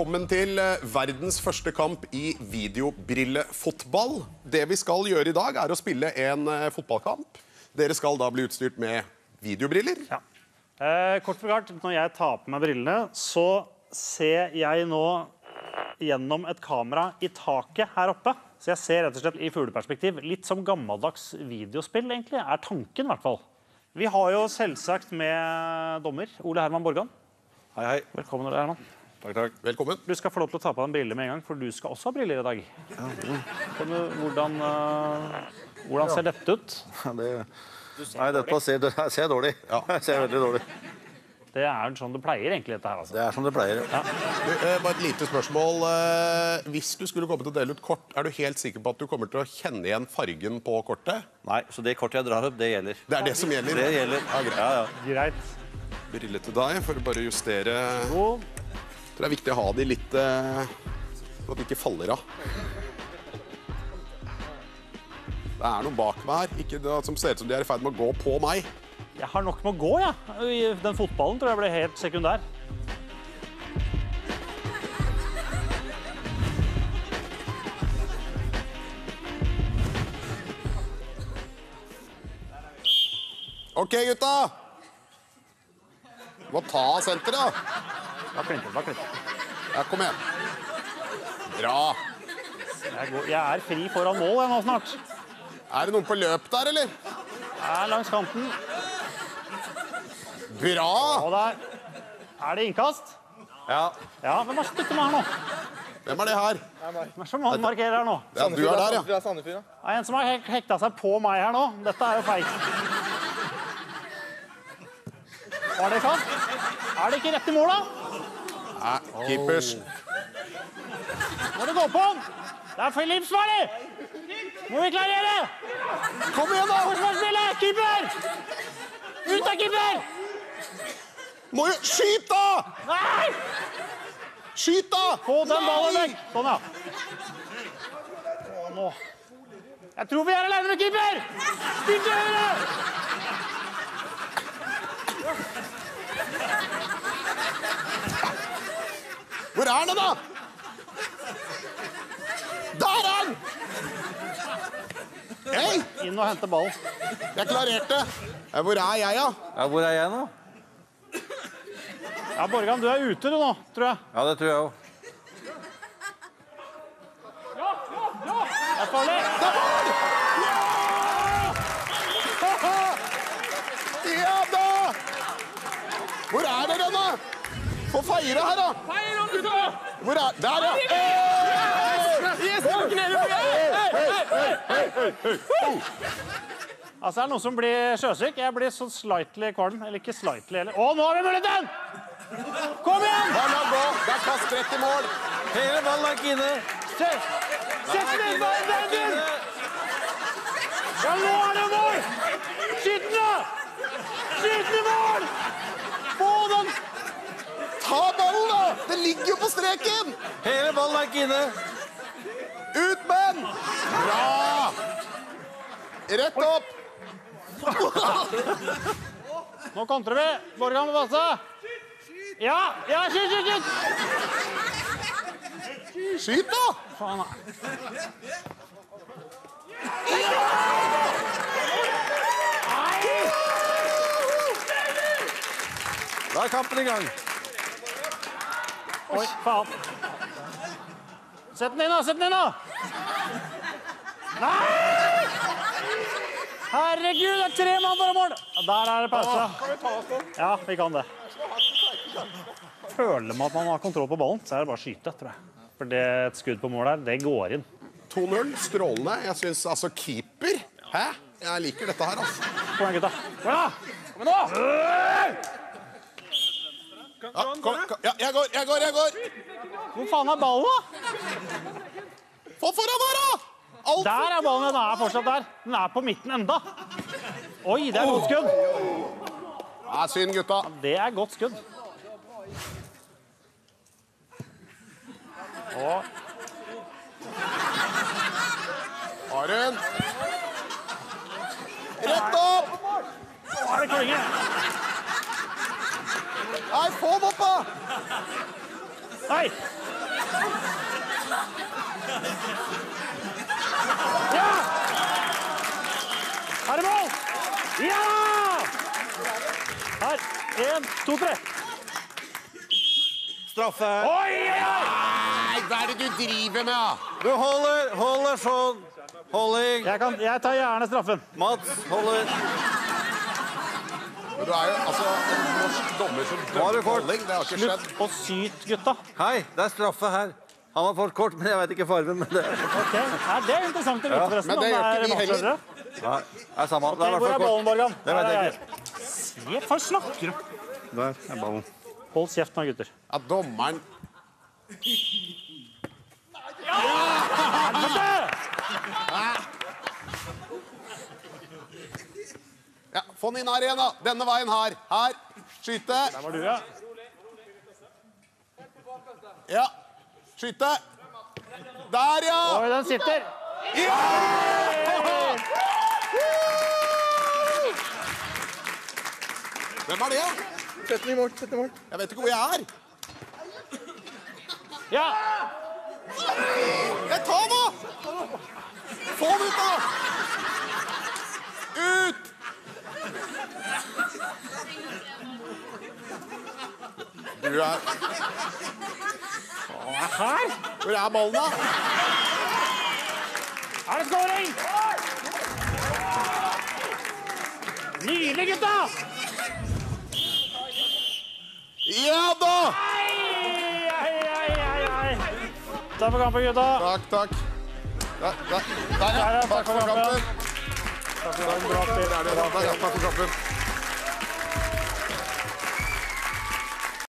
Velkommen til verdens første kamp i videobrillefotball. Det vi skal gjøre i dag er å spille en fotballkamp. Dere skal da bli utstyrt med videobriller. Ja. Kort forklart, når jeg tar på meg brillene, så ser jeg nå gjennom et kamera i taket her oppe. Så jeg ser rett og slett i fugleperspektiv. Litt som gammeldags videospill, egentlig, er tanken i hvert fall. Vi har jo selvsagt med dommer, Ole Herman Borgan. Hei, hei. Velkommen, Ole Herman. Takk, takk. Velkommen. Du skal få lov til å ta på deg en brille med en gang, for du skal også ha briller i dag. Ja. Hvordan ser dette ut? Nei, dette ser dårlig. Ja, jeg ser veldig dårlig. Det er sånn det pleier egentlig dette her, altså. Det er som det pleier. Ja. Bare et lite spørsmål. Hvis du skulle komme til å dele ut kort, er du helt sikker på at du kommer til å kjenne igjen fargen på kortet? Nei, så det kortet jeg drar opp, det gjelder. Det er det som gjelder? Det gjelder. Ja, greit. Ja, ja. Greit. Brille til deg for å bare justere. God. Det er viktig å ha de litt, så at de ikke faller av. Det er noe bak meg her, ikke det som ser ut som de er i ferd med å gå på meg. Jeg har nok med å gå, ja. Den fotballen tror jeg ble helt sekundær. Ok, gutta! Du må ta senteret, da. Bare klinter. Ja, kom igjen. Bra. Jeg er fri foran mål jeg nå snart. Er det noen på løp der, eller? Jeg er langs kanten. Bra! Og der. Er det innkast? Ja. Ja, hvem har støttet meg her nå? Hvem er det her? Hvem er som han markerer her nå? Ja, du er der, ja. Det er en som har hekta seg på meg her nå. Dette er jo feigt. Var det kast? Er det ikke rett i mål, da? Nei, keepers. Må det gå på den? Det er for livsfarlig! Må vi klarere? Kom igjen, da! Forsvarsspillet! Keeper! Ut av keeper! Må jo skyt, da! Nei! Skyt, da! Få den ballen vekk. Sånn, ja. Nå. Jeg tror vi er alene med keeper! Spill til høyre! Hvor er den, da? Der er den! Hei! Inn og hente ballen. Jeg klarerte. Hvor er jeg, da? Ja, hvor er jeg nå? Ja, Borgan, du er ute du nå, tror jeg. Ja, det tror jeg jo. Det er farlig. Ja da! Hvor er dere, da? Få feire her, da. Hvor er... Der, ja. Altså, er det noen som blir sjøsyk? Jeg blir så slightly kvalm. Eller ikke slightly, eller... Å, nå har vi muligheten! Kom igjen! Bare la gå. Det er kast rett i mål. Hele ballen er ikke inne. Sett den inn, David! Ja, nå er det mål! Skyt den, da! Skyt den i mål! Få den! Ta ballen, da! Det ligger jo på streken! Hele ballen er ikke inne. Ut med den! Bra! Rett opp! Nå kontrer vi. Borgan med bassa. Ja, skyt! Skyt, da! Faen, Da er kampen i gang. oi, faen. Sett den inn, da! Nei! Herregud, det er 3 mann foran mål! Der er det pause. Kan vi ta oss den? Ja, vi kan det. Føler man at man har kontroll på ballen, så er det bare å skyte, tror jeg. For det et skudd på mål her, det går inn. 2-0, strålende. Jeg synes, altså, keeper. Hæ? Jeg liker dette her, altså. Kom igjen, gutta. Kom igjen nå! Ja, jeg går. Hvor faen er ballen, da? Få foran her, da! Alt. Der er ballen, den er fortsatt der. Den er på midten enda. Oi, det er godt skudd. Ja, synd, gutta. Det er godt skudd. Og Aren. Rett opp! nå er det klinge. Nei, få den opp, da! Nei, Ja! Er det mål? Ja! Her. 1, 2, 3. Straffe. Oi, oi, oi! Nei, hva er det du driver med, da? Du holder sånn. Holding. Jeg tar gjerne straffen. Mats, holder. Men du er jo altså en norsk dommer som Var det dømmer kort? holding. Det har ikke skjedd. Slutt å syte, gutta. Hei, det er straffe her. Han har fått kort, men jeg vet ikke farven. Men det Ok, ja, det er interessant å vite forresten. men det om gjør ikke vi matchledere. Nei, det er samme. Det er i Hvor hvert er fall kort. ballen, Borgan? Det vet Her jeg er ikke. Se, hva snakker du? Der er ballen. Hold kjeft nå, gutter. Ja, dommeren Ja, få den inn her igjen, da. Denne veien her. Her. Skyte. Der var du, ja. Ja. Skyte. Der, ja! Oi, den sitter. Hvem er det? Sett den i mål, sett den i mål. Jeg vet ikke hvor jeg er. Ja! Ta den, da! Få den ut, da! Ut! Du er Her Hvor er ballen, da? er det skåring! Nydelig, gutta! Ja da! Ei. Takk for kampen, gutta. Takk. Der, ja. takk Takk for for kampen. Takk for en bra spill. Takk for kampen.